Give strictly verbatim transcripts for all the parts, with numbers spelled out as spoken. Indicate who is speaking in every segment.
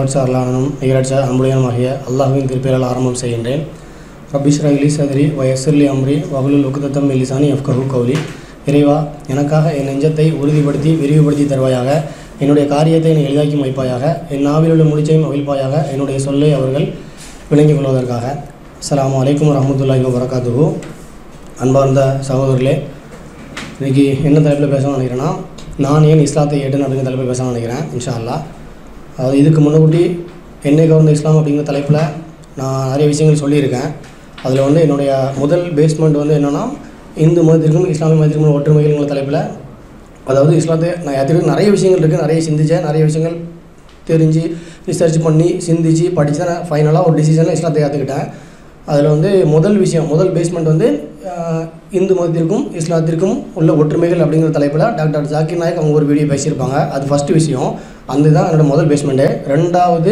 Speaker 1: அளவற்ற அருளாளனும் நிகரற்ற அன்புடையனுமாகிய அல்லாஹ்வின் திருப்பெயரால் ஆரம்பம் செய்கின்றேன். ரப்பி இஸ்ரஹ் லி சத்ரி வ யஸ்ஸிர் லி அம்ரி வஹ்லுல் உக்தத்தம் மின் லிசானி யஃப்கஹு கௌலி. இறைவா, எனக்காக என் நெஞ்சத்தை உறுதிப்படுத்தி விரிவுபடுத்தி தருவாயாக. என்னுடைய காரியத்தை என்னை எளிதாக்கி வைப்பாயாக. என் நாவில் உள்ள முடிச்சையும் அவிழ்ப்பாயாக. என்னுடைய சொல்லை அவர்கள் விளங்கிக் கொள்வதற்காக. அஸ்ஸலாமு அலைக்கும் வரஹ்மத்துல்லாஹி வபரகாத்துஹு. அன்பார்ந்த சகோதரர்களே, இன்றைக்கி என்ன தலைப்பில் பேசணும்னு நினைக்கிறேன்னா, நான் ஏன் இஸ்லாத்தை ஏற்றேன் அப்படிங்கிற தலைப்பில் பேசணும்னு நினைக்கிறேன் இன்ஷா அல்லாஹ். அதாவது இதுக்கு முன்னக்கூட்டி என்னை கவர்ந்த இஸ்லாம் அப்படிங்கிற தலைப்பில் நான் நிறைய விஷயங்கள் சொல்லியிருக்கேன். அதில் வந்து என்னுடைய முதல் பேஸ்மெண்ட் வந்து என்னென்னா, இந்து மதத்திற்கும் இஸ்லாமிய மதத்திற்கும் ஒற்றுமைகள்ங்கிற தலைப்பில். அதாவது இஸ்லாத்தை நான் ஏற்றுக்கு நிறைய விஷயங்கள் இருக்குது, நிறைய சிந்தித்தேன், நிறைய விஷயங்கள் தெரிஞ்சு ரிசர்ச் பண்ணி சிந்திச்சு படித்து தான் நான் ஃபைனலாக ஒரு டிசிஷனில் இஸ்லாத்தை ஏற்றுக்கிட்டேன். அதில் வந்து முதல் விஷயம், முதல் பேஸ்மெண்ட் வந்து இந்து மதத்திற்கும் இஸ்லாத்திற்கும் உள்ள ஒற்றுமைகள் அப்படிங்கிற தலைப்பில் டாக்டர் ஜாக்கிர் நாயக் அவங்க ஒரு வீடியோ பேசியிருப்பாங்க. அது ஃபஸ்ட்டு விஷயம், அந்த தான் என்னோடய முதல் பேஸ்மெண்ட்டு. ரெண்டாவது,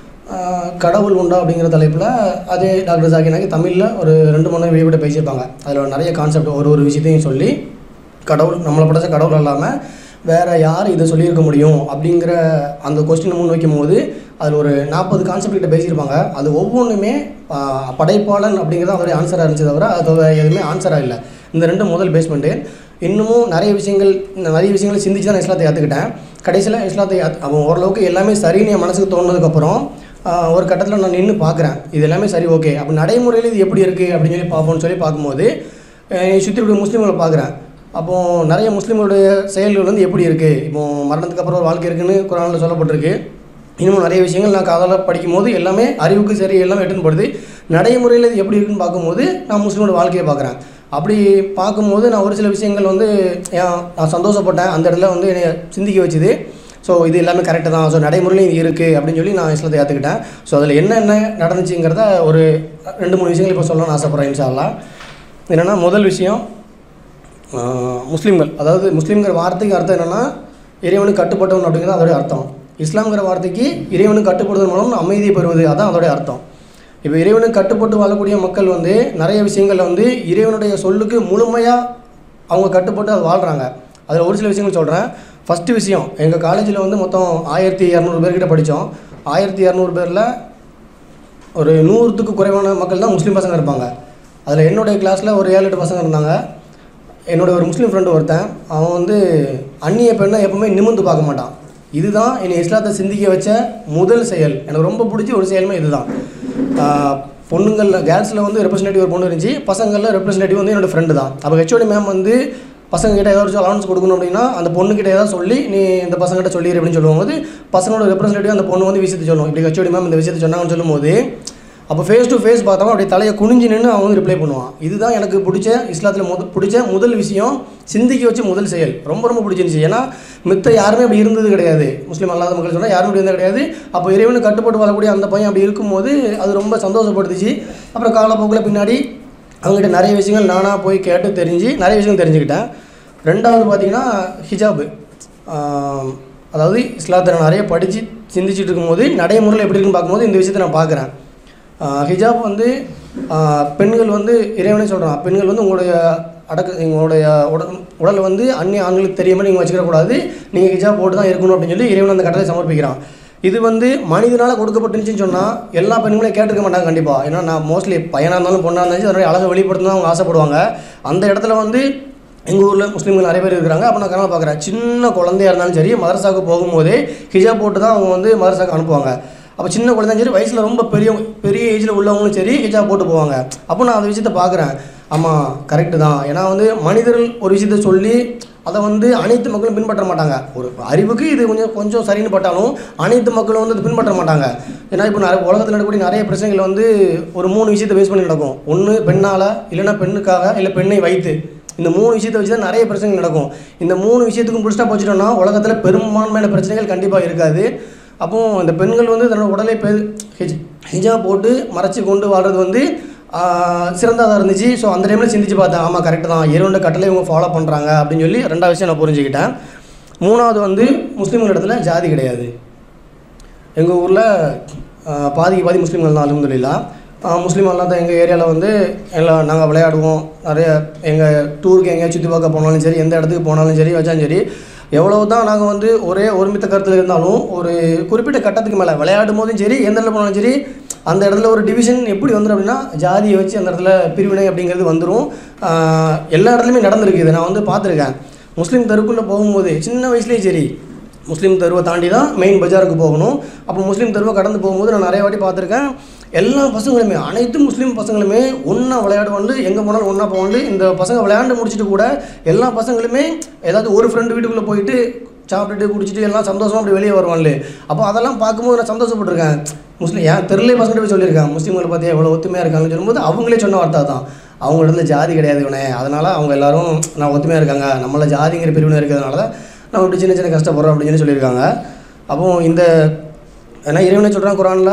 Speaker 1: கடவுள் உண்டா அப்படிங்கிற தலைப்பில் அதே டாக்டர் ஜாக்கிர் நாயக் தமிழில் ஒரு ரெண்டு மூணு வீடியோ கூட பேசியிருப்பாங்க. அதில் நிறைய கான்செப்ட் ஒரு ஒரு விஷயத்தையும் சொல்லி, கடவுள் நம்மளை படைச்ச கடவுள் இல்லாமல் வேறு யார் இதை சொல்லியிருக்க முடியும் அப்படிங்கிற அந்த கொஸ்டினை முன் வைக்கும் போது அதில் ஒரு நாற்பது கான்செப்ட் கிட்ட பேசியிருப்பாங்க. அது ஒவ்வொன்றுமே படைப்பாளன் அப்படிங்கிறது அதோடைய ஆன்சராக இருந்துச்சு, தவிர அதோட எதுவுமே ஆன்சராக இல்லை. இந்த ரெண்டு முதல் பேஸ்மெண்ட்டு. இன்னமும் நிறைய விஷயங்கள் நிறைய விஷயங்களை சிந்திச்சு தான் இஸ்லாத்தை ஏற்றுக்கிட்டேன். கடைசியில் இஸ்லாத்தை அவன் ஓரளவுக்கு எல்லாமே சரின்னு என் மனசுக்கு தோணுனதுக்கப்புறம் ஒரு கட்டத்தில் நான் நின்று பார்க்குறேன், இது எல்லாமே சரி, ஓகே, அப்போ நடைமுறையில் இது எப்படி இருக்குது அப்படின்னு சொல்லி பார்ப்போம்னு சொல்லி பார்க்கும்போது சுற்றி இருக்கிற முஸ்லீம்களை பார்க்குறேன். அப்போது நிறைய முஸ்லீம்களுடைய செயல்கள் வந்து எப்படி இருக்குது, இப்போது மரணத்துக்கு அப்புறம் ஒரு வாழ்க்கை இருக்குதுன்னு குர்ஆனில் சொல்லப்பட்டிருக்கு. இன்னமும் நிறைய விஷயங்கள் நான் காதால் படிக்கும் போது எல்லாமே அறிவுக்கு சரி எல்லாம் எட்டுன்னு படுது. நடைமுறையில் இது எப்படி இருக்குன்னு பார்க்கும்போது நான் முஸ்லீமோட வாழ்க்கையை பார்க்குறேன். அப்படி பார்க்கும்போது நான் ஒரு சில விஷயங்கள் வந்து நான் சந்தோஷப்பட்டேன், அந்த இடத்துல வந்து என்னை சிந்திக்க வச்சுது. ஸோ இது எல்லாமே கரெக்டு தான், ஸோ நடைமுறையிலும் இது இருக்குது அப்படின்னு சொல்லி நான் இஸ்லாத்தை ஏற்றுக்கிட்டேன். ஸோ அதில் என்னென்ன நடந்துச்சுங்கிறத ஒரு ரெண்டு மூணு விஷயங்கள் இப்போ சொல்லணும்னு ஆசைப்பட்றேன் இன்ஷா அல்லாஹ். என்னென்னா, முதல் விஷயம், முஸ்லீம்கள், அதாவது முஸ்லீம்ங்கிற வார்த்தைக்கு அர்த்தம் என்னென்னா இறைவனுக்கு கட்டுப்பட்டவன் அப்படிங்கிறது அதோடைய அர்த்தம். இஸ்லாம்ங்கிற வார்த்தைக்கு இறைவனுக்கு கட்டுப்படுவதன் மூலம் அமைதியை பெறுவது, அதான் அதோடைய அர்த்தம். இப்போ இறைவனுக்கு கட்டுப்பட்டு வாழக்கூடிய மக்கள் வந்து நிறைய விஷயங்களில் வந்து இறைவனுடைய சொல்லுக்கு முழுமையாக அவங்க கட்டுப்பட்டு அது வாழ்கிறாங்க. அதில் ஒரு சில விஷயங்கள் சொல்கிறேன். ஃபஸ்ட்டு விஷயம், எங்கள் காலேஜில் வந்து மொத்தம் ஆயிரத்தி இரநூறு பேர்கிட்ட படித்தோம். ஆயிரத்தி இரநூறு பேரில் ஒரு நூறுத்துக்கு குறைவான மக்கள் தான் முஸ்லீம் பசங்க இருப்பாங்க. அதில் என்னுடைய கிளாஸில் ஒரு ஏழு எட்டு பசங்க இருந்தாங்க. என்னோடய ஒரு முஸ்லீம் ஃப்ரெண்டு ஒருத்தன், அவன் வந்து அந்நிய பெண்ணை எப்பவுமே நிமிர்ந்து பார்க்க மாட்டான். இதுதான் என்னை இஸ்லாத்தை சிந்திக்க வச்ச முதல் செயல். எனக்கு ரொம்ப பிடிச்ச ஒரு செயலுமே இதுதான். பொண்ணுங்களில் கேர்ள்ஸில் வந்து ரெப்ரஸன்டேட்டிவ் ஒரு பொண்ணு இருந்துச்சு, பசங்களில் ரெப்ரஸன்டேட்டிவ் வந்து என்னோடய ஃப்ரெண்டு தான். அப்போ ஹெச்ஓடி மேம் வந்து பசங்ககிட்ட ஏதாச்சும் அலவன்ஸ் கொடுக்கணும் அப்படின்னா அந்த பொண்ணுக்கிட்ட ஏதாவது சொல்லி நீ இந்த பசங்கிட்ட சொல்லிடு அப்படின்னு சொல்லும்போது பசங்களோட ரெப்ரஸன்டேட்டிவ் அந்த பொண்ணு வந்து விஷயத்தை சொல்லுவோம், இப்படி ஹெச்ஓடி மேம் இந்த விஷயத்தை சொன்னாங்கன்னு சொல்லும்போது அப்போ ஃபேஸ் டு ஃபேஸ் பார்த்தோம், அப்படியே தலையை குனிஞ்சு நின்று அவன் வந்து ரிப்ளை பண்ணுவான். இதுதான் எனக்கு பிடிச்ச இஸ்லாத்தில் முத பிடிச்ச முதல் விஷயம், சிந்திக்க வச்சு முதல் செயல். ரொம்ப ரொம்ப பிடிச்சிருந்துச்சு. ஏன்னா மித்த யாருமே அப்படி இருந்தது கிடையாது. முஸ்லீம் அல்லாத மக்கள் சொன்னால் யாரும் அப்படி இருந்தது கிடையாது. அப்போ இறைவனுக்கு கட்டுப்பட்டு வரக்கூடிய அந்த பையன் அப்படி இருக்கும்போது அது ரொம்ப சந்தோஷப்படுத்துச்சு. அப்புறம் காலப்போக்கில் பின்னாடி அவங்ககிட்ட நிறைய விஷயங்கள் நானாக போய் கேட்டு தெரிஞ்சு நிறைய விஷயங்கள் தெரிஞ்சுக்கிட்டேன். ரெண்டாவது பார்த்திங்கன்னா ஹிஜாபு. அதாவது இஸ்லாத்தை நான் நிறைய படித்து சிந்திச்சுட்டு இருக்கும்போது நடைமுறையில் எப்படி இருக்குன்னு பார்க்கும்போது இந்த விஷயத்தை நான் பார்க்குறேன். ஹிஜாப் வந்து பெண்கள் வந்து இறைவனே சொல்கிறான், பெண்கள் வந்து உங்களுடைய அடக்க உங்களுடைய உடல் உடலை வந்து அந்நிய ஆண்களுக்கு தெரியாமல் நீங்கள் வச்சுக்கக்கூடாது, நீங்கள் ஹிஜாப் போட்டு தான் இருக்கணும் அப்படின்னு சொல்லி இறைவன் அந்த கட்டளை சமர்ப்பிக்கிறான். இது வந்து மனிதனால் கொடுக்கப்பட்டுருந்துச்சின்னு சொன்னால் எல்லா பெண்களையும் கேட்டிருக்க மாட்டாங்க கண்டிப்பாக. ஏன்னா நான் மோஸ்ட்லி பையனாக இருந்தாலும் பொண்ணாக இருந்தாலும் அதனுடைய அழகை வெளிப்படுத்தணும் அவங்க ஆசைப்படுவாங்க. அந்த இடத்துல வந்து எங்கள் ஊரில் முஸ்லீம்கள் நிறைய பேர் இருக்கிறாங்க. அப்போ நான் கனவு பார்க்குறேன், சின்ன குழந்தையாக இருந்தாலும் சரி மதரசாவுக்கு போகும்போதே ஹிஜாப் போட்டு தான் அவங்க வந்து மதரசாவுக்கு அனுப்புவாங்க. அப்போ சின்ன குழந்தையும் சரி வயசில் ரொம்ப பெரிய பெரிய ஏஜில் உள்ளவங்களும் சரி ஹிஜாப் போட்டு போவாங்க. அப்போ நான் அந்த விஷயத்தை பார்க்குறேன், ஆமாம் கரெக்டு தான். ஏன்னா வந்து மனிதர்கள் ஒரு விஷயத்த சொல்லி அதை வந்து அனைத்து மக்களும் பின்பற்ற மாட்டாங்க. ஒரு அறிவுக்கு இது கொஞ்சம் கொஞ்சம் சரின்னு பட்டாலும் அனைத்து மக்களும் வந்து அது பின்பற்ற மாட்டாங்க. ஏன்னா இப்போ நிறைய உலகத்தில் நடக்கக்கூடிய நிறைய பிரச்சனைகள் வந்து ஒரு மூணு விஷயத்தை பேஸ் பண்ணி நடக்கும். ஒன்று பெண்ணால், இல்லைன்னா பெண்ணுக்காக, இல்லை பெண்ணை வைத்து. இந்த மூணு விஷயத்தை வச்சு தான் நிறைய பிரச்சனைகள் நடக்கும். இந்த மூணு விஷயத்துக்கும் புடிச்சா போச்சுட்டோம்னா உலகத்தில் பெரும்பான்மையான பிரச்சனைகள் கண்டிப்பாக இருக்காது. அப்போது இந்த பெண்கள் வந்து தன்னோட உடலை பெ ஹிஜ் ஹிஜாப் போட்டு மறைச்சி கொண்டு வாழ்கிறது வந்து சிறந்ததாக இருந்துச்சு. ஸோ அந்த டைமில் சிந்திச்சு பார்த்தேன், ஆமாம் கரெக்டு தான், இறைவனோட கட்டளை இவங்க ஃபாலோ பண்ணுறாங்க அப்படின்னு சொல்லி ரெண்டாவது விஷயம் நான் புரிஞ்சுக்கிட்டேன். மூணாவது வந்து முஸ்லீம்கள் இடத்துல ஜாதி கிடையாது. எங்கள் ஊரில் பாதிக்கு பாதி முஸ்லீம்கள் தான் அல்ஹம்துலில்லாஹ். முஸ்லீம் அல்லாத எங்கள் ஏரியாவில் வந்து எல்லாம் நாங்கள் விளையாடுவோம். நிறைய எங்கள் டூருக்கு எங்கேயா சுற்றி பார்க்க போனாலும் சரி, எந்த இடத்துக்கு போனாலும் சரி வச்சாலும் சரி எவ்வளோ தான் நாங்கள் வந்து ஒரே ஒருமித்த கருத்தில் இருந்தாலும் ஒரு குறிப்பிட்ட கட்டத்துக்கு மேலே விளையாடும் போதும் சரி எந்த இடத்துல போனாலும் சரி அந்த இடத்துல ஒரு டிவிஷன் எப்படி வந்துடும் அப்படின்னா ஜாதியை வச்சு அந்த இடத்துல பிரிவினை அப்படிங்கிறது வந்துடும். எல்லா இடத்துலையுமே நடந்திருக்கு. இதை நான் வந்து பார்த்துருக்கேன். முஸ்லீம் தெருக்குள்ளே போகும்போது சின்ன வயசுலேயே சரி முஸ்லீம் தெருவை தாண்டி தான் மெயின் பஜாருக்கு போகணும். அப்போ முஸ்லீம் தெருவை கடந்து போகும்போது நான் நிறைய வாட்டி பார்த்துருக்கேன். எல்லா பசங்களுமே அனைத்து முஸ்லீம் பசங்களுமே ஒன்றா விளையாடுவாண்டு, எங்கே போனாலும் ஒன்றா போவாண்டு. இந்த பசங்க விளையாண்டு முடிச்சுட்டு கூட எல்லா பசங்களுமே ஏதாவது ஒரு ஃப்ரெண்டு வீட்டுக்குள்ளே போயிட்டு சாப்பிட்டுட்டு குடிச்சிட்டு எல்லாம் சந்தோஷமாக அப்படி வெளியே வருவான்ல. அப்போ அதெல்லாம் பார்க்கும்போது நான் சந்தோஷப்பட்டிருக்கேன். முஸ்லீம் ஏன் தெருலே பசங்க போய் சொல்லியிருக்காங்க முஸ்லீம்களை பார்த்து எவ்வளோ ஒத்துமையாக இருக்காங்கன்னு சொல்லும்போது அவங்களே சொன்ன வார்த்தை தான், அவங்க இடத்துல ஜாதி கிடையாது இவனே, அதனால் அவங்க எல்லோரும் நான் ஒத்துமையாக இருக்காங்க, நம்மள ஜாதிங்கிற பிரிவினை இருக்கிறதுனால தான் நம்ம இப்படி சின்ன சின்ன கஷ்டப்படுறோம் அப்படின்னு சொல்லி சொல்லியிருக்காங்க. அப்போது இந்த ஏன்னா இறைவனை சொல்கிறான் குரானில்,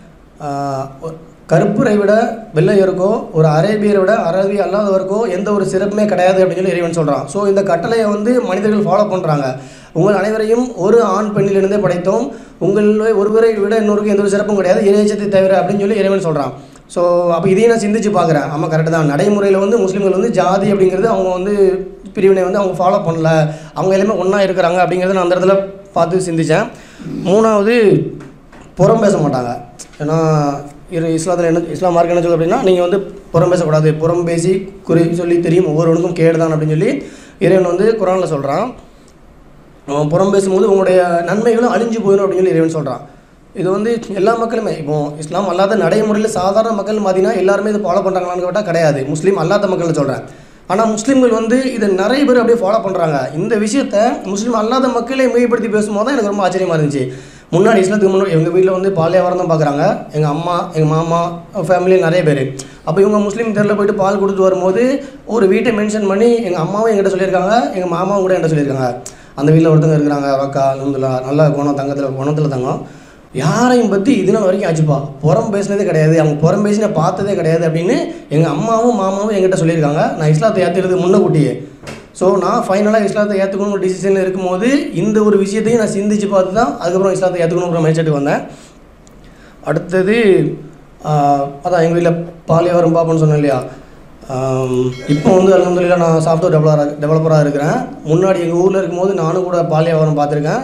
Speaker 1: கருப்பரை விட வெள்ளையருக்கோ ஒரு அரேபியரை விட அரபி அல்லாதவருக்கோ எந்த ஒரு சிறப்புமே கிடையாது அப்படின்னு சொல்லி இறைவன் சொல்கிறான். ஸோ இந்த கட்டளையை வந்து மனிதர்கள் ஃபாலோ பண்ணுறாங்க. உங்கள் அனைவரையும் ஒரு ஆண் பெண்ணிலிருந்தே படைத்தோம், உங்களில் ஒருவரை விட இன்னொருக்கு எந்த ஒரு சிறப்பும் கிடையாது இறைச்சத்தை தவிர அப்படின்னு சொல்லி இறைவன் சொல்கிறான். ஸோ அப்போ இதையும் நான் சிந்திச்சு பார்க்குறேன். ஆமாம் கரெக்டு தான். நடைமுறையில் வந்து முஸ்லீம்கள் வந்து ஜாதி அப்படிங்கிறது அவங்க வந்து பிரிவினை வந்து அவங்க ஃபாலோ பண்ணல, அவங்க எல்லாமே ஒன்றா இருக்கிறாங்க அப்படிங்கிறத நான் அந்த இடத்துல பார்த்து சிந்தித்தேன். மூணாவது புறம் பேச மாட்டாங்க. ஏன்னா இரு இஸ்லாத்தில் என்ன இஸ்லாம் மார்க் என்ன சொல்லு அப்படின்னா நீங்கள் வந்து புறம் பேசக்கூடாது, புறம் பேசி குறி சொல்லி தெரியும் ஒவ்வொருவனுக்கும் கேடு தான் அப்படின்னு சொல்லி இறைவன் வந்து குரானில் சொல்கிறான். புறம் பேசும்போது உங்களுடைய நன்மைகளும் அழிஞ்சு போயிடும் அப்படின்னு சொல்லி இறைவன் சொல்கிறான். இது வந்து எல்லா மக்களுமே இப்போது இஸ்லாம் அல்லாத நடைமுறையில் சாதாரண மக்கள் பார்த்தீங்கன்னா எல்லாருமே இதை ஃபாலோ பண்ணுறாங்களான்னு கேட்டால் கிடையாது. முஸ்லீம் அல்லாத மக்கள் சொல்கிறேன். ஆனால் முஸ்லீம்கள் வந்து இதை நிறைய பேர் அப்படியே ஃபாலோ பண்ணுறாங்க. இந்த விஷயத்தை முஸ்லீம் அல்லாத மக்களே மிகைப்படுத்தி பேசும்போது தான் எனக்கு ரொம்ப ஆச்சரியமாக இருந்துச்சு. முன்னாடி இஸ்லாத்துக்கு முன்னாடி எங்கள் வீட்டில் வந்து பால் வியாபாரம் தான் பார்க்குறாங்க. எங்கள் அம்மா எங்கள் மாமா ஃபேமிலி நிறைய பேர். அப்போ இவங்க முஸ்லீம் தெருவில் போய்ட்டு பால் கொடுத்துட்டு வரும்போது ஒரு வீட்டை மென்ஷன் பண்ணி எங்கள் அம்மாவும் எங்கிட்ட சொல்லியிருக்காங்க, எங்கள் மாமாவும் கூட என்கிட்ட சொல்லியிருக்காங்க, அந்த வீட்டில் ஒருத்தங்க இருக்கிறாங்க அக்கா அல்ஹம்துலில்லாஹ் நல்ல குணம் தங்கத்தில் குணத்தில் தங்கம், யாரையும் பற்றி இது நாள் வரைக்கும் ஆச்சுப்பா புறம் பேசினதே கிடையாது, அவங்க புறம் பேசி நான் பார்த்ததே கிடையாது அப்படின்னு எங்கள் அம்மாவும் மாமாவும் என்கிட்ட சொல்லியிருக்காங்க. நான் இஸ்லாத்தை ஏற்றுறது முன்னக்கூட்டியே. ஸோ நான் ஃபைனலாக இஸ்லாத்தை ஏற்றுக்கணுங்கிற டிசிஷனில் இருக்கும்போது இந்த ஒரு விஷயத்தையும் நான் சிந்திச்சு பார்த்து தான் அதுக்கப்புறம் இஸ்லாத்தை ஏற்றுக்கணுங்கிற மைண்ட் செட்டுக்கு வந்தேன். அடுத்தது அதான் எங்கள் வீட்டில் பால் வியாபாரம் பார்ப்போன்னு சொன்னேன் இல்லையா. இப்போ வந்து அல்ஹம்துலில்லாஹ் நான் சாஃப்ட்வேர் டெவலப்பராக டெவலப்பராக இருக்கிறேன். முன்னாடி எங்கள் ஊரில் இருக்கும்போது நானும் கூட பால் வியாபாரம் பார்த்துருக்கேன்.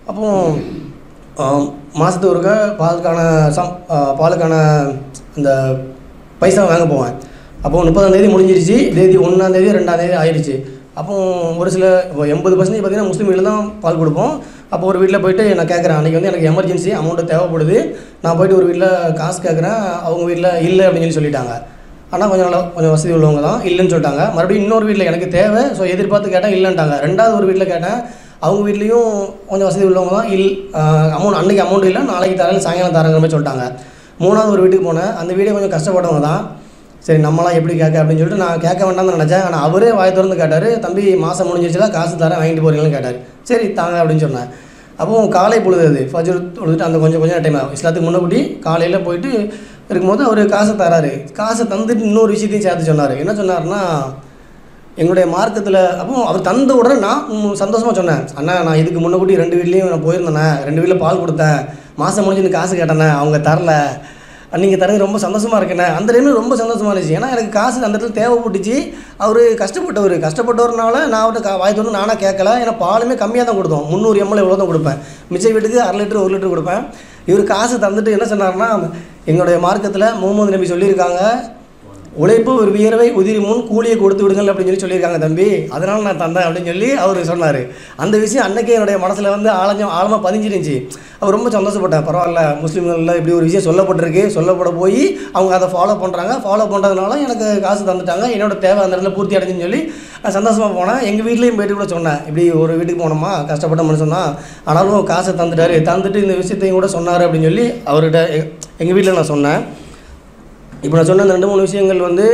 Speaker 1: அப்போது மாதத்துக்கு ஒருக்க பாலுக்கான சம் பாலுக்கான இந்த பைசா வாங்க போவேன். அப்போது முப்பதாந்தேதி முடிஞ்சிருச்சு, தேதி ஒன்றாந்தேதி ரெண்டாந்தேதி ஆயிடுச்சு. அப்போ ஒரு சில இப்போ எண்பது பர்சன்டேஜ் பார்த்திங்கன்னா முஸ்லீம் வீட்டில் தான் பால் கொடுப்போம். அப்போ ஒரு வீட்டில் போய்ட்டு நான் கேட்குறேன், அன்றைக்கி வந்து எனக்கு எமர்ஜென்சி அமௌண்ட்டு தேவைப்படுது, நான் போய்ட்டு ஒரு வீட்டில் காசு கேட்குறேன், அவங்க வீட்டில் இல்லை அப்படின்னு சொல்லி சொல்லிட்டாங்க. ஆனால் கொஞ்சம் நல்லா கொஞ்சம் வசதி உள்ளவங்க தான் இல்லைன்னு சொல்லிட்டாங்க. மறுபடியும் இன்னொரு வீட்டில் எனக்கு தேவை, ஸோ எதிர்பார்த்து கேட்டேன் இல்லைன்ட்டாங்க. ரெண்டாவது ஒரு வீட்டில் கேட்டேன், அவங்க வீட்லேயும் கொஞ்சம் வசதி உள்ளவங்க தான் இல் அமௌண்ட் அன்றைக்கி அமௌண்ட் இல்லை நாளைக்கு தரேன் சாயங்காலம் தரங்கிற மாதிரி சொல்லிட்டாங்க. மூணாவது ஒரு வீட்டுக்கு போனேன், அந்த வீடே கொஞ்சம் கஷ்டப்பட்டவங்க தான். சரி நம்மளாம் எப்படி கேட்க அப்படின்னு சொல்லிட்டு நான் கேட்க வேண்டாம்னு நினச்சேன். ஆனால் அவரே வாய் திறந்து கேட்டார், தம்பி மாதம் முடிஞ்சிச்சுல காசு தரேன் வாங்கிட்டு போகிறீங்கன்னு கேட்டார். சரி தாங்க அப்படின்னு சொன்னேன். அப்போது காலை பொழுது அது ஃபஜ்ர் தொழுதுட்டு அந்த கொஞ்சம் கொஞ்சம் டைம் ஆகும் இஸ்லாத்துக்கு முன்னக்கூட்டி காலையில் போயிட்டு இருக்கும்போது அவர் காசை தராரு. காசை தந்துட்டு இன்னொரு விஷயத்தையும் சேர்த்து சொன்னார். என்ன சொன்னார்னா, எங்களுடைய மார்க்கத்தில் அப்போ அவர் தந்த உடனே நான் சந்தோஷமாக சொன்னேன், அண்ணா நான் இதுக்கு முன்னக்கூட்டி ரெண்டு வீட்லேயும் நான் போயிருந்தேண்ணே, ரெண்டு வீட்டில் பால் கொடுத்தேன், மாதம் முடிஞ்சு காசு கேட்டேண்ணே, அவங்க தரல, நீங்கள் தரது ரொம்ப சந்தோஷமாக இருக்கேண்ணே. அந்த டைமில் ரொம்ப சந்தோஷமாக இருந்துச்சு. ஏன்னா எனக்கு காசு அந்த இடத்துல தேவைப்பட்டுச்சு. அவர் கஷ்டப்பட்டவர் கஷ்டப்பட்டவர்னால நான் அவர்கிட்ட கா வாய் தோணும் நானாக கேட்கல. ஏன்னா பாலுமே கம்மியாக தான் கொடுத்தோம், முந்நூறு எம்எல் எவ்வளோ தான் கொடுப்பேன், மிச்ச வீட்டுக்கு அரை லிட்டர் ஒரு லிட்டர் கொடுப்பேன். இவர் காசு தந்துட்டு என்ன சொன்னார்னா, எங்களுடைய மார்க்கத்தில் முகமது நபி சொல்லியிருக்காங்க, உழைப்பு ஒரு வியர்வை உதிரி முன் கூலியை கொடுத்து விடுங்கள் அப்படின்னு சொல்லி சொல்லியிருக்காங்க தம்பி, அதனால் நான் தந்தேன் அப்படின்னு சொல்லி அவர் சொன்னார். அந்த விஷயம் அன்றைக்கே என்னுடைய மனசில் வந்து ஆழஞ்சம் ஆழமாக பதிஞ்சிருந்துச்சு. அவர் ரொம்ப சந்தோஷப்பட்டேன். பரவாயில்ல முஸ்லீம்களில் இப்படி ஒரு விஷயம் சொல்லப்பட்டிருக்கு, சொல்லப்பட போய் அவங்க அதை ஃபாலோ பண்ணுறாங்க, ஃபாலோ பண்ணுறதுனால எனக்கு காசு தந்துட்டாங்க, என்னோட தேவை அந்த இடத்துல பூர்த்தி அடைஞ்சுன்னு சொல்லி நான் சந்தோஷமாக போனேன். எங்கள் வீட்லேயும் போய்ட்டு கூட சொன்னேன், இப்படி ஒரு வீட்டுக்கு போனோமா கஷ்டப்பட்ட மனுஷன் தான், ஆனாலும் காசை தந்துட்டார், தந்துட்டு இந்த விஷயத்தையும் கூட சொன்னார் அப்படின்னு சொல்லி அவர்கிட்ட எங்கள் வீட்டில் நான் சொன்னேன். இப்போ நான் சொன்ன அந்த ரெண்டு மூணு விஷயங்கள் வந்து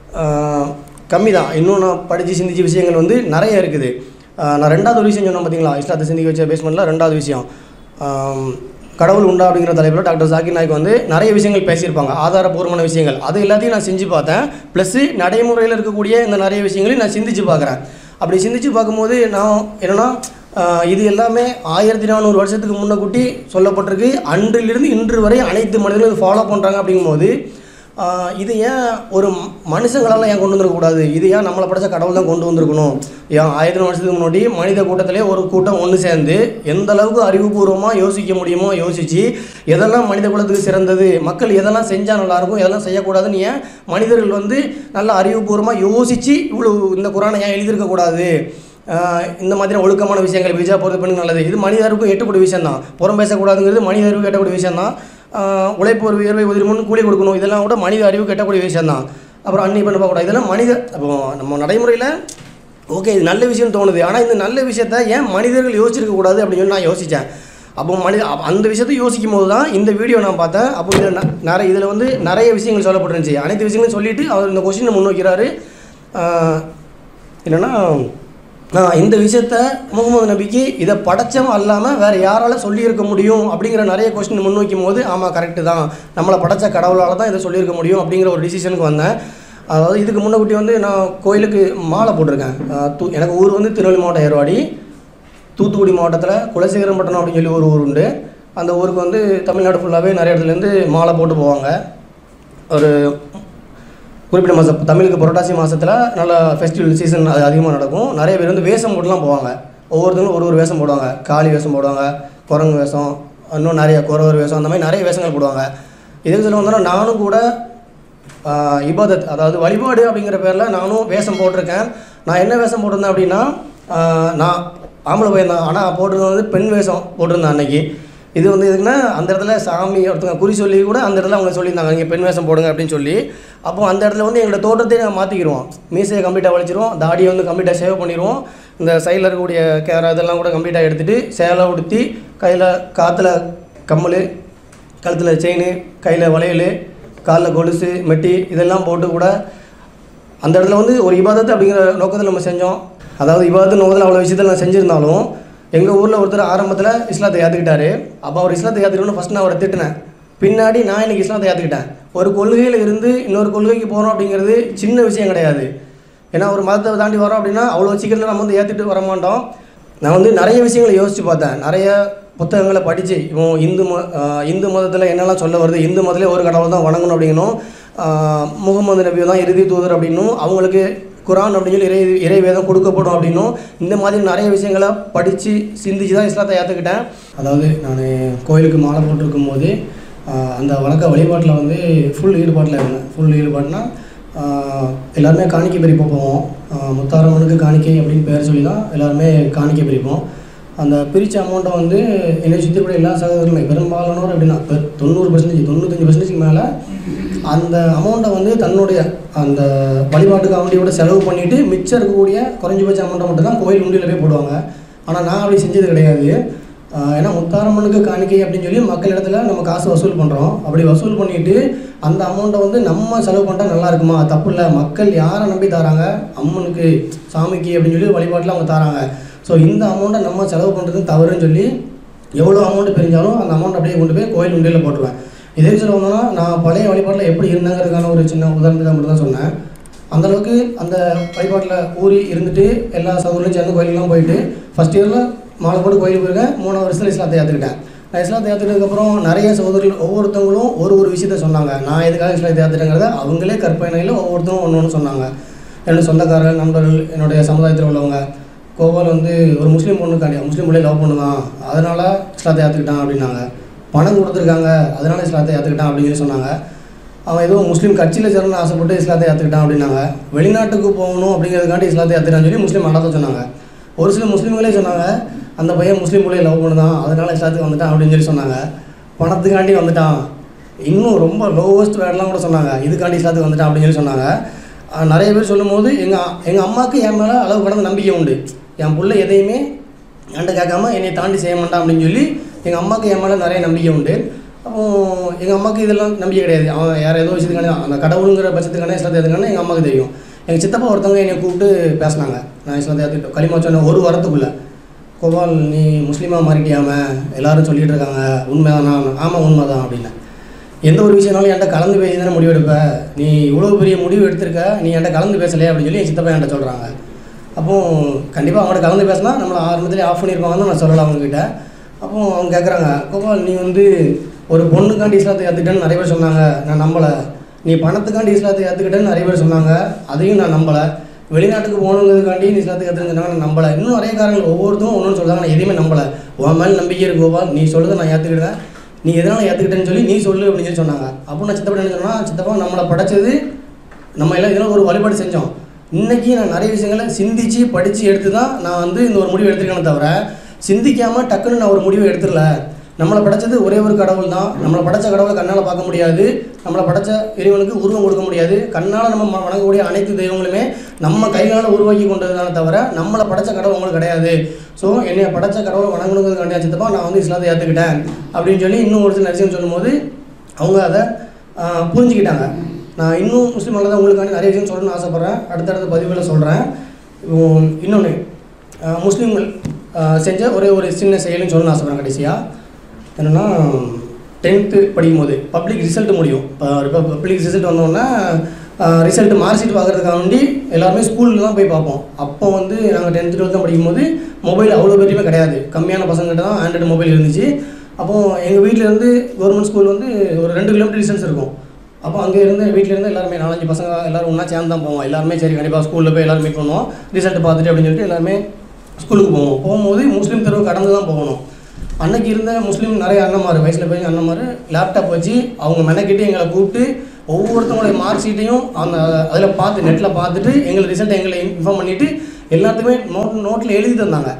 Speaker 1: கம்மி தான். இன்னும் நான் படித்து சிந்திச்ச விஷயங்கள் வந்து நிறைய இருக்குது. நான் ரெண்டாவது ஒரு விஷயம் சொன்னேன் பார்த்தீங்களா, இஸ்லாத்தை சிந்திக்க வச்ச பேஸ்மெண்ட்டில் ரெண்டாவது விஷயம் கடவுள் உண்டா அப்படிங்கிற தலைப்பில் டாக்டர் ஜாகிர் நாயக் வந்து நிறைய விஷயங்கள் பேசியிருப்பாங்க, ஆதாரபூர்வமான விஷயங்கள். அது எல்லாத்தையும் நான் செஞ்சு பார்த்தேன். ப்ளஸ்ஸு நடைமுறையில் இருக்கக்கூடிய இந்த நிறைய விஷயங்களையும் நான் சிந்திச்சு பார்க்குறேன். அப்படி சிந்திச்சு பார்க்கும்போது நான் என்னென்னா, இது எல்லாமே ஆயிரத்தி நானூறு வருஷத்துக்கு முன்னக்கூட்டி சொல்லப்பட்டிருக்கு. அன்றிலிருந்து இன்று வரை அனைத்து மனிதர்களும் ஃபாலோ பண்ணுறாங்க. அப்படிங்கும்போது இது ஏன் ஒரு மனுஷங்களால் ஏன் கொண்டு வந்துருக்கக்கூடாது, இது ஏன் நம்மளை படைச்ச கடவுள் தான் கொண்டு வந்திருக்கணும்? ஏன் ஆயிரத்தி வருஷத்துக்கு முன்னாடி மனித கூட்டத்திலே ஒரு கூட்டம் ஒன்று சேர்ந்து எந்த அளவுக்கு அறிவுபூர்வமாக யோசிக்க முடியுமோ யோசித்து எதெல்லாம் மனித குலத்துக்கு சிறந்தது, மக்கள் எதெல்லாம் செஞ்சால் நல்லாயிருக்கும் எதெல்லாம் செய்யக்கூடாதுன்னு ஏன் மனிதர்கள் வந்து நல்லா அறிவுபூர்வமாக யோசித்து இவ்வளோ இந்த குரானை ஏன் எழுதியிருக்கக்கூடாது? இந்த மாதிரி ஒழுக்கமான விஷயங்கள் விஜா போகிறது பெண்ணுக்கு நல்லது, இது மனிதருக்கும் எட்டக்கூடிய விஷயம் தான். புறம் பேசக்கூடாதுங்கிறது மனிதருக்கு எட்டக்கூடிய விஷயம் தான். உழைப்பு ஒரு உயர்வை உதிர்முன்னு கூலி கொடுக்கணும், இதெல்லாம் கூட மனித அறிவு கெட்டக்கூடிய விஷயம் தான். அப்புறம் அன்னி பண்ண பார்க்கக்கூடாது, இதெல்லாம் மனித அப்போ நம்ம நடைமுறையில் ஓகே இது நல்ல விஷயம்னு தோணுது. ஆனால் இந்த நல்ல விஷயத்த ஏன் மனிதர்கள் யோசிச்சிருக்கக்கூடாது அப்படின்னு சொல்லி நான் யோசித்தேன். அப்போ மனித அந்த விஷயத்தை யோசிக்கும் போது தான் இந்த வீடியோ நான் பார்த்தேன். அப்போ இதில் நிறைய இதில் வந்து நிறைய விஷயங்கள் சொல்லப்பட்டுருந்துச்சு. அனைத்து விஷயங்களும் சொல்லிவிட்டு அவர் இந்த கொஸ்டினை முன்னோக்கிறாரு. என்னென்னா இந்த விஷயத்த முகமது நபிக்கு இதை படைச்சவன் அல்லாமல் வேறு யாரால் சொல்லியிருக்க முடியும் அப்படிங்கிற நிறைய கொஸ்டின் முன்வைக்கும் போது ஆமாம் கரெக்டு தான், நம்மளை படைச்ச கடவுளால் தான் இதை சொல்லியிருக்க முடியும் அப்படிங்கிற ஒரு டிசிஷனுக்கு வந்தேன். அதாவது இதுக்கு முன்னக்கூட்டி வந்து நான் கோயிலுக்கு மாலை போட்டிருக்கேன். தூ எனக்கு ஊர் வந்து திருநெல்வேலி மாவட்டம் ஏர்வாடி, தூத்துக்குடி மாவட்டத்தில் குலசேகரம்பட்டினம் அப்படின்னு சொல்லி ஒரு ஊர் உண்டு. அந்த ஊருக்கு வந்து தமிழ்நாடு ஃபுல்லாகவே நிறைய இடத்துலேருந்து மாலை போட்டு போவாங்க. ஒரு குறிப்பிட்ட மாதம் தமிழுக்கு புரட்டாசி மாதத்தில் நல்ல ஃபெஸ்டிவல் சீசன் அது அதிகமாக நடக்கும். நிறைய பேர் வந்து வேஷம் போட்டுலாம் போவாங்க. ஒவ்வொருத்தங்களும் ஒரு ஒரு வேஷம் போடுவாங்க. காளி வேஷம் போடுவாங்க, குரங்கு வேஷம், இன்னும் நிறைய குறவர் வேஷம், அந்த மாதிரி நிறைய வேஷங்கள் போடுவாங்க. இதுக்கு சொல்ல வந்தோன்னா நானும் கூட இபாதத் அதாவது வழிபாடு அப்படிங்கிற பேரில் நானும் வேஷம் போட்டிருக்கேன். நான் என்ன வேஷம் போட்டிருந்தேன் அப்படின்னா நான் ஆம்பளை பையன் தான், ஆனால் போட்டிருந்தது வந்து பெண் வேஷம் போட்டிருந்தேன் அன்றைக்கி. இது வந்து எதுக்குன்னா அந்த இடத்துல சாமி ஒருத்தங்க குறி சொல்லி கூட அந்த இடத்துல அவங்க சொல்லியிருந்தாங்க நீங்கள் பெண் வேஷம் போடுங்க அப்படின்னு சொல்லி. அப்போது அந்த இடத்துல வந்து எங்களோட தோற்றத்தையே நாங்கள் மாற்றிக்கிடுவோம். மீசையை கம்ப்ளீட்டாக வலிச்சிருவோம், தாடியை வந்து கம்ப்ளீட்டாக சேவ் பண்ணிடுவோம், இந்த சைடில் இருக்கக்கூடிய கேரா இதெல்லாம் கூட கம்ப்ளீட்டாக எடுத்துகிட்டு சேலை உடுத்தி கையில் காற்றுல கம்மல், கழுத்தில் செயின், கையில் வளையல், காலில் கொலுசு, மெட்டி இதெல்லாம் போட்டு கூட அந்த இடத்துல வந்து ஒரு இபாதத்து அப்படிங்கிற நோக்கத்தில் நம்ம செஞ்சோம். அதாவது இபாதத்து நோக்கத்தில் அவ்வளோ விஷயத்தில் நான் செஞ்சுருந்தாலும் எங்கள் ஊரில் ஒருத்தர் ஆரம்பத்தில் இஸ்லாத்தை ஏற்றுக்கிட்டாரு. அப்போ அவர் இஸ்லாத்தை ஏற்றுக்கணும்னு ஃபஸ்ட் நான் அவரை திட்டினேன். பின்னாடி நான் இன்றைக்கி இஸ்லாத்தை ஏற்றுக்கிட்டேன். ஒரு கொள்கையில் இருந்து இன்னொரு கொள்கைக்கு போகிறோம் அப்படிங்கிறது சின்ன விஷயம் கிடையாது. ஏன்னா ஒரு மதத்தை தாண்டி வரோம் அப்படின்னா அவ்வளோ சீக்கிரத்தில் நம்ம வந்து ஏற்றிட்டு வர மாட்டோம். நான் வந்து நிறைய விஷயங்களை யோசித்து பார்த்தேன், நிறைய புத்தகங்களை படித்து இப்போ இந்து ம இந்து மதத்தில் என்னெல்லாம் சொல்ல வருது, இந்து மதத்திலே ஒரு கடவுள் தான் வணங்கணும் அப்படிங்கணும், முகமது நபி தான் இறுதி தூதர் அப்படின்னும், அவங்களுக்கு குரான் அப்படின்னு சொல்லி இறை இறை வேதம் கொடுக்கப்படும் அப்படின்னும், இந்த மாதிரி நிறைய விஷயங்களை படித்து சிந்திச்சு தான் இஸ்லாத்தை ஏற்றுக்கிட்டேன். அதாவது நான் கோயிலுக்கு மாலை போட்டிருக்கும் போது அந்த வணக்க வழிபாட்டில் வந்து ஃபுல் ஈடுபாட்டில் இருந்தேன். ஃபுல் ஈடுபாடுனா எல்லாருமே காணிக்கை பிரிப்போம் போவோம். முத்தாரம்மனுக்கு காணிக்கை அப்படின்னு பேர் சொல்லி தான் எல்லாருமே காணிக்கை பிரிப்போம். அந்த பிரித்த அமௌண்ட்டை வந்து என்னை சுற்றி கூட எல்லா சகோதரர்களுமே பெரும்பாலானோர் அப்படின்னா தொண்ணூறு பர்சன்டேஜ் தொண்ணூத்தஞ்சு பர்சன்டேஜ்க்கு மேலே அந்த அமௌண்ட்டை வந்து தன்னுடைய அந்த வழிபாட்டுக்கு அவண்டியோட செலவு பண்ணிவிட்டு மிச்சம் இருக்கக்கூடிய குறைஞ்சபட்ச அமௌண்ட்டை மட்டும் தான் கோயில் உண்டியில் போய் போடுவாங்க. ஆனால் நான் அப்படி செஞ்சது கிடையாது. ஏன்னா முத்தாரம்மனுக்கு காணிக்கை அப்படின்னு சொல்லி மக்கள் இடத்துல நம்ம காசு வசூல் பண்ணுறோம். அப்படி வசூல் பண்ணிவிட்டு அந்த அமௌண்ட்டை வந்து நம்ம செலவு பண்ணிட்டா நல்லா இருக்குமா, தப்பு இல்லை, மக்கள் யாரை நம்பி தராங்க, அம்மனுக்கு சாமிக்கு அப்படின்னு சொல்லி வழிபாட்டில் அவங்க தராங்க. ஸோ இந்த அமௌண்ட்டை நம்ம செலவு பண்ணுறது தவறுன்னு சொல்லி எவ்வளோ அமௌண்ட்டு பிரிஞ்சாலும் அந்த அமௌண்ட் அப்படியே கொண்டு போய் கோயில் உண்டியில் போட்டுருவேன். இதே சொல்ல வந்தோன்னா நான் பழைய வழிபாட்டில் எப்படி இருந்தேங்கிறதுக்கான ஒரு சின்ன உதாரணத்தை மட்டும் தான் சொன்னேன். அந்தளவுக்கு அந்த வழிபாட்டில் ஊறி இருந்துட்டு எல்லா சகோதரர்களும் சேர்ந்து கோயிலுக்கெலாம் போயிட்டு ஃபஸ்ட் இயரில் மாலை போட்டு கோயிலுக்கு போயிருக்கேன். மூணாவது வருஷத்தில் இஸ்லாத்தை ஏற்றுக்கிட்டேன். நான் இஸ்லாத்தை ஏற்றுக்கிட்டதுக்கப்புறம் நிறைய சகோதரர்கள் ஒவ்வொருத்தவங்களும் ஒரு ஒரு விஷயத்த சொன்னாங்க. நான் எதுக்காக இஸ்லாத்தை ஏற்றுட்டேங்கிறத அவங்களே கற்பனையில் ஒவ்வொருத்தரும் ஒன்று ஒன்று சொன்னாங்க. என்னோடய சொந்தக்காரர்கள், நண்பர்கள், என்னுடைய சமுதாயத்தில் உள்ளவங்க, கோபால் வந்து ஒரு முஸ்லீம் பொண்ணுக்காண்டி முஸ்லீம் பிள்ளையை லவ் பண்ணுதான், அதனால் இஸ்லாத்தை ஏற்றுக்கிட்டான் அப்படின்னாங்க. பணம் கொடுத்துருக்காங்க அதனால் இஸ்லாத்தை ஏற்றுக்கிட்டான் அப்படின்னு சொல்லி சொன்னாங்க. அவன் ஏதோ முஸ்லீம் கட்சியில் சேரணும்னு ஆசைப்பட்டு இஸ்லாத்தை ஏற்றுக்கிட்டான் அப்படின்னாங்க. வெளிநாட்டுக்கு போகணும் அப்படிங்கிறதுக்காண்டி இஸ்லாத்தை ஏற்றுக்கிட்டான்னு சொல்லி முஸ்லீம் அல்லாத சொன்னாங்க. ஒரு சில முஸ்லீம்களே சொன்னாங்க அந்த பையன் முஸ்லீம் பிள்ளையை லவ் பண்ணுதான் அதனால் இஸ்லாத்துக்கு வந்துட்டான் அப்படின்னு சொல்லி சொன்னாங்க. பணத்துக்காண்டி வந்துட்டான், இன்னும் ரொம்ப லோவஸ்ட் வேர்டெலாம் கூட சொன்னாங்க, இதுக்காண்டி இஸ்லாத்துக்கு வந்துட்டான் அப்படின்னு சொல்லி சொன்னாங்க. நிறைய பேர் சொல்லும்போது எங்கள் எங்கள் அம்மாவுக்கு என் மேலே அளவு கடந்த நம்பிக்கை உண்டு. என் பிள்ளை எதையுமே என்கிட்ட கேட்காம என்னை தாண்டி செய்ய மாட்டான் அப்படின்னு சொல்லி எங்கள் அம்மாவுக்கு என் மேலே நிறைய நம்பிக்கை உண்டு. அப்போது எங்கள் அம்மாவுக்கு இதெல்லாம் நம்பிக்கை கிடையாது. அவன் யார் ஏதோ விஷயத்துக்கான அந்த கடவுளுங்கிற பட்சத்துக்கான இஸ்லாத்தை ஏற்றுக்கான எங்கள் அம்மாவுக்கு தெரியும். எங்கள் சித்தப்பா ஒருத்தவங்க என்னை கூப்பிட்டு பேசினாங்க. நான் இஸ்லாத்தை ஏற்றுக்கிட்டோம் களிமா சொன்ன ஒரு வாரத்துக்குள்ளே, கோபால் நீ முஸ்லீமாக மாறிட்டியாம எல்லோரும் சொல்லிகிட்டு இருக்காங்க, உண்மை தான்? நான் ஆமாம் உண்மை தான் அப்படின்னேன். எந்த ஒரு விஷயம்னாலும் என்கிட்ட கலந்து பேசி தானே முடிவு எடுப்ப, நீ இவ்வளோ பெரிய முடிவு எடுத்திருக்க, நீ என்கிட்ட கலந்து பேசலையே அப்படின்னு சொல்லி என் சித்தப்பா என்கிட்ட சொல்கிறாங்க. அப்போது கண்டிப்பாக அவங்கள்ட்ட கலந்து பேசினா நம்மளை ஆரம்பத்துலேயே ஆஃப் பண்ணியிருப்பாங்கன்னு நான் சொல்லலை அவங்கக்கிட்ட. அப்போது அவங்க கேட்குறாங்க, கோபால் நீ வந்து ஒரு பொண்ணுக்காண்டி இஸ்லாத்தை ஏற்றுக்கிட்டேன்னு நிறைய பேர் சொன்னாங்க, நான் நம்பலை, நீ பணத்துக்காண்டி இஸ்லாத்தை ஏற்றுக்கிட்டேன்னு நிறைய பேர் சொன்னாங்க, அதையும் நான் நம்பலை. வெளிநாட்டுக்கு போகணுங்கிறதுக்காண்டி நீ இஸ்லாத்தை ஏற்றுக்கிட்டாங்க நான் நம்பலை. இன்னும் நிறைய காரணங்கள் ஒவ்வொருத்தரும் ஒன்றுன்னு சொல்கிறாங்க, நான் எதையுமே நம்பலை. உன் மேலே நம்பிக்கை இருக்கோவா, நீ சொல்லுறதை நான் ஏற்றுக்கிட்டேன், நீ எதனால் ஏற்றுக்கிட்டேன்னு சொல்லி நீ சொல்லு அப்படின்னு சொல்லி சொன்னாங்க. அப்போ நான் சித்தப்பா என்ன சொன்னால், சித்தப்பா நம்மளை படைச்சது நம்ம எல்லாம் இதெல்லாம் ஒரு வழிபாடு செஞ்சோம். இன்றைக்கி நான் நிறைய விஷயங்களை சிந்தித்து படித்து எடுத்து தான் நான் வந்து இந்த ஒரு முடிவு எடுத்துருக்கேனே தவிர, சிந்திக்காமல் டக்குன்னு நான் ஒரு முடிவை எடுத்துடல. நம்மளை படைச்சது ஒரே ஒரு கடவுள் தான். நம்மளை படைச்ச கடவுளை கண்ணால் பார்க்க முடியாது, நம்மளை படைச்ச இறைவனுக்கு உருவம் கொடுக்க முடியாது. கண்ணால் நம்ம வணங்கக்கூடிய அனைத்து தெய்வங்களுமே நம்ம கைகால உருவாக்கி கொண்டதுதானே தவிர நம்மளை படைச்ச கடவுள் உங்களுக்கு கிடையாது. ஸோ என்னை படைச்ச கடவுளை வணங்கணுங்கிறதுக்காண்டியா சித்தப்பா நான் வந்து இஸ்லாத்தை ஏற்றுக்கிட்டேன் அப்படின்னு சொல்லி இன்னும் ஒரு சில விஷயம் சொல்லும்போது அவங்க அதை புரிஞ்சுக்கிட்டாங்க. நான் இன்னும் முஸ்லீம் அல்லது உங்களுக்காண்டி நிறைய விஷயம் சொல்லணும்னு ஆசைப்பட்றேன், அடுத்தடுத்த பதிவுகளை சொல்கிறேன். இன்னொன்று, முஸ்லீம்கள் செஞ்ச ஒரே ஒரு சின்ன செயலுன்னு சொல்லணும்னு ஆசைப்பட்றேன். கடைசியாக என்னென்னா, டென்த்து படிக்கும்போது பப்ளிக் ரிசல்ட் முடியும். இப்போ பப்ளிக் ரிசல்ட் வந்தோன்னா ரிசல்ட் மார்க் ஷீட் பார்க்குறதுக்காக வேண்டி எல்லாருமே ஸ்கூலில் தான் போய் பார்ப்போம். அப்போ வந்து நாங்கள் டென்த்து டுவெல்த் தான் படிக்கும்போது மொபைல் அவ்வளோ பேருமே கிடையாது, கம்மியான பசங்கள்கிட்ட தான் ஆண்ட்ராய்டு மொபைல் இருந்துச்சு. அப்போது எங்கள் வீட்டிலேருந்து கவர்மெண்ட் ஸ்கூல் வந்து ஒரு ரெண்டு கிலோமீட்டர் டிஸ்டன்ஸ் இருக்கும். அப்போ அங்கே இருந்து வீட்டிலேருந்து எல்லாருமே நாலஞ்சு பசங்க எல்லோரும் ஒன்றா சேர்ந்து தான் போவோம். எல்லாருமே சரி கண்டிப்பாக ஸ்கூலில் போய் எல்லோரும் மீட் பண்ணுவோம், ரிசல்ட் பார்த்துட்டு அப்படின்னு சொல்லிட்டு எல்லாருமே ஸ்கூலுக்கு போவோம். போகும்போது முஸ்லீம் தெருவு கடந்து தான் போகணும். அன்றைக்கி இருந்த முஸ்லீம் நிறைய அண்ணன்மார், வயசில் போய் அண்ணன்மார் லேப்டாப் வச்சு அவங்க மெனக்கிட்டு எங்களை கூப்பிட்டு ஒவ்வொருத்தவங்களுடைய மார்க் ஷீட்டையும் அந்த அதில் பார்த்து நெட்டில் பார்த்துட்டு எங்களை ரிசல்ட்டை எங்களை இன்ஃபார்ம் பண்ணிவிட்டு எல்லாத்துக்குமே நோட் நோட்டில் எழுதி தந்தாங்க.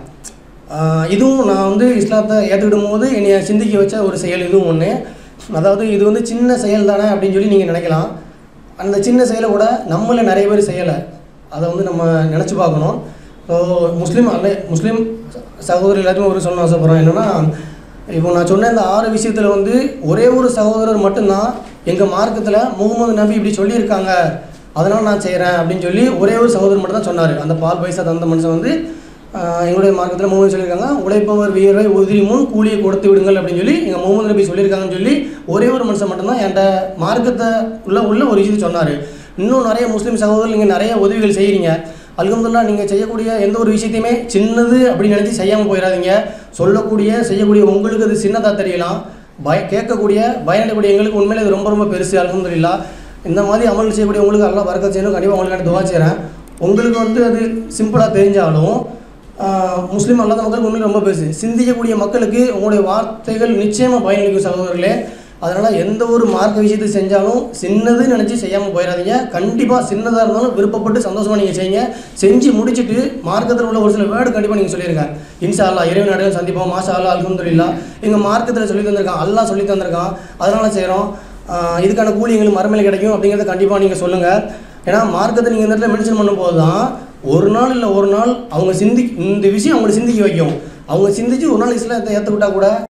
Speaker 1: இதுவும் நான் வந்து இஸ்லாத்தை ஏற்றுக்கிடும் போது என்னை சிந்திக்க வச்ச ஒரு செயல் இதுவும் ஒன்று. அதாவது இது வந்து சின்ன செயல் தானே அப்படின்னு சொல்லி நீங்கள் நினைக்கலாம். அந்த சின்ன செயலை கூட நம்மள நிறைய பேர் செய்யலை, அதை வந்து நம்ம நினச்சி பார்க்கணும். ஸோ முஸ்லீம் அல்ல முஸ்லீம் சகோதரர் எல்லாத்தையும் ஒரு சொல்லணும் ஆசைப்பட்றேன். என்னென்னா, இப்போ நான் சொன்ன இந்த ஆறு விஷயத்தில் வந்து ஒரே ஒரு சகோதரர் மட்டும்தான் எங்கள் மார்க்கத்தில் முகமது நபி இப்படி சொல்லியிருக்காங்க, அதனால் நான் செய்கிறேன் அப்படின்னு சொல்லி ஒரே ஒரு சகோதரர் மட்டும் தான் சொன்னார். அந்த பால் பைசா தந்த மனுஷன் வந்து எங்களுடைய மார்க்கத்தில் முகமது சொல்லியிருக்காங்க, உழைப்பவர் வீரரை உதிரி முன் கூலியை கொடுத்து விடுங்கள் அப்படின்னு சொல்லி எங்கள் முகமது நபி சொல்லியிருக்காங்கன்னு சொல்லி ஒரே ஒரு மனுஷன் மட்டும்தான் என்கிட்ட மார்க்கத்தை உள்ள உள்ள ஒரு விஷயத்தை சொன்னார். இன்னும் நிறைய முஸ்லீம் சகோதரர்கள் நீங்கள் நிறைய உதவிகள் செய்கிறீங்க. அல்ஹம்துலில்லாஹ், நீங்கள் செய்யக்கூடிய எந்த ஒரு விஷயத்தையுமே சின்னது அப்படின்னு நினச்சி செய்யாமல் போயிடாதீங்க. சொல்லக்கூடிய செய்யக்கூடிய உங்களுக்கு அது சின்னதாக தெரியலாம், பய கேட்கக்கூடிய பயனடையக்கூடிய எங்களுக்கு உண்மையிலே இது ரொம்ப ரொம்ப பெருசு. அல்ஹம்துலில்லாஹ், இந்த மாதிரி அமல் செய்யக்கூடிய உங்களுக்கு அல்லாஹ் பரக்கத் செய்யணும். கண்டிப்பாக உங்களுக்கு துவா செய்கிறேன். உங்களுக்கு வந்து அது சிம்பிளாக தெரிஞ்சாலும் முஸ்லீம் அல்லாத மக்களுக்கு உண்மையிலே ரொம்ப பெருசு. சிந்திக்கக்கூடிய மக்களுக்கு உங்களுடைய வார்த்தைகள் நிச்சயமாக பயனளிக்கும் சகோதரர்களே. அதனால் எந்த ஒரு மார்க்க விஷயத்தை செஞ்சாலும் சின்னது நினச்சி செய்யாமல் போயிடாதீங்க. கண்டிப்பாக சின்னதாக இருந்தாலும் விருப்பப்பட்டு சந்தோஷமாக நீங்கள் செய்யுங்க. செஞ்சு முடிச்சுட்டு மார்க்கத்தில் உள்ள ஒரு சில வேர்டு கண்டிப்பாக நீங்கள் சொல்லியிருங்க. இன்ஷா அல்லாஹ் இறைவன் அடையாளம் சந்திப்போம், மாஷா அல்லாஹ், அல்ஹம்துலில்லாஹ், எங்கள் மார்க்கத்தில் சொல்லி தந்திருக்கான், அல்லாஹ் சொல்லி தந்திருக்கான், அதனால் செய்கிறோம், இதுக்கான கூலி எங்களுக்கு மறுமையில் கிடைக்கும் அப்படிங்கிறத கண்டிப்பாக நீங்கள் சொல்லுங்கள். ஏன்னா மார்க்கத்தை நீங்கள் இந்த இடத்துல மென்ஷன் பண்ணும்போது தான் ஒரு நாள் இல்லை ஒரு நாள் அவங்க சிந்தி இந்த விஷயம் அவங்களை சிந்திக்க வைக்கும். அவங்க சிந்திச்சு ஒரு நாள் இஸ்லாத்தை ஏற்றுக்கிட்டா கூட